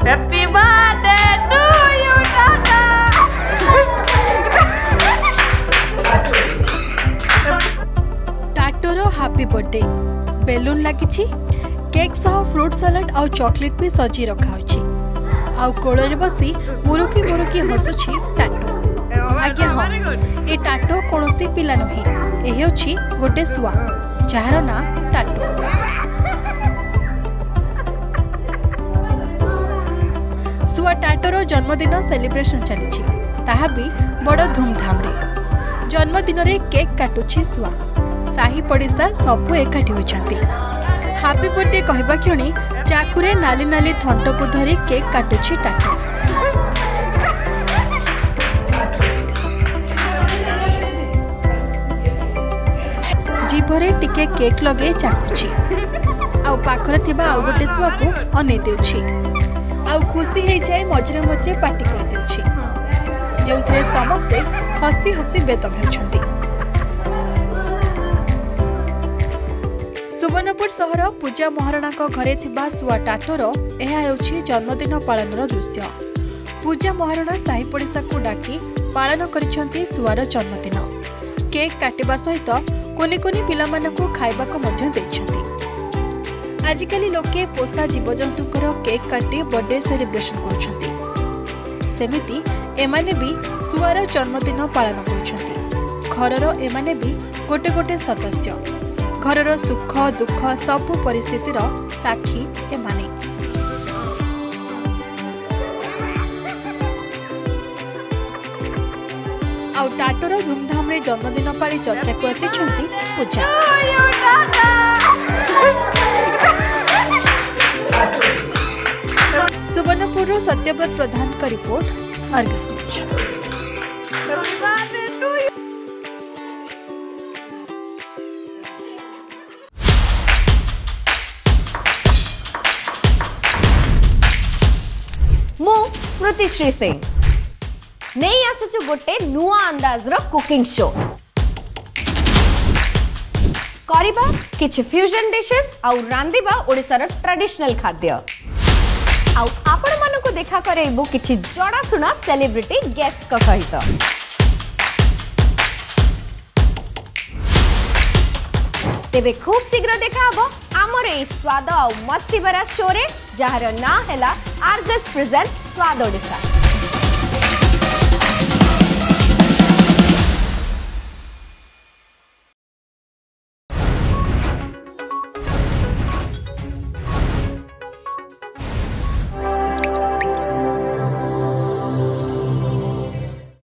Happy birthday to you, Tata. टाटोर happy birthday balloon लगी cake सह फ्रूट सलाड आउ चॉकलेट भी सजी रखा आउ कोल रे बसी मुरुकी मुरुकी हसुची टाटो। आज्ञा हाँ ए टाटो कौन पिला नुहे ए होछि गोटे शुआ जार ना टाटो। शुआ टाटोर जन्मदिन सेलिब्रेशन चली ताहा भी बड़ धूमधाम रे। जन्मदिन रे केक काटुछि शुआ साही पड़िशा सबू एकाठी होइछन्ति। हैप्पी बर्थडे कहबा क्षणी चाकुरे नाली नाली थंट को धरी केक काटुछि टाटो। जीभरे टिके केक लगे चाकुछि आउ पाखरे थिबा आउ गोटे शुआ को अनै देउछि आउ खुशी हे जाय मजरे मजरे पार्टी कर देउछि जेउथरे समस्ते हसी हसी बेदम हेउछन्ति। सुवर्णपुर सहर पूजा महारणा घरे थिबा शुआ टाटोर यह हेउछि जन्मदिन पालनर दृश्य। पूजा महारणा साही पड़िशा को डाकी पालन करिसंती शुआर जन्मदिन। केक काटिबा सहित कोनी कोनी पिलामानकु खाइबाको मध्य दैछंती। आजिकाली लोके पोषा जीवजंतुकर केक काटी बर्थडे सेलिब्रेशन करुछंती। सेमिति एमाने भी शुआर जन्मदिन पालन करुछंती। घरर एमाने भी गोटे गोटे सदस्य घरर सुख दुख सबु परिस्थितिर साक्षी एमाने। आउ टाटोर धूमधाम रे जन्मदिन पाली चर्चा को आसी पूजा। सुवर्णपुर सत्यव्रत प्रधान का रिपोर्ट अर्गस न्यूज। मु स्मृतिश्री सिंह नहीं आसुचु गोटे नुआ अंदाज रो कुकिंग शो करिबा किछ फ्यूजन डिशेस आउ रांदिबा ओडिसा रो ट्रेडिशनल खाद्य आउ आपण मानको देखा करेबु किछ जड़ा सुना सेलिब्रिटी गेस्ट का सहित। तेबे खूब शीघ्र देखा हबो आमर ए स्वाद आउ मस्ती भरा शो रे जहार ना हैला आर्गस प्रेजेंट स्वाद ओडिसा।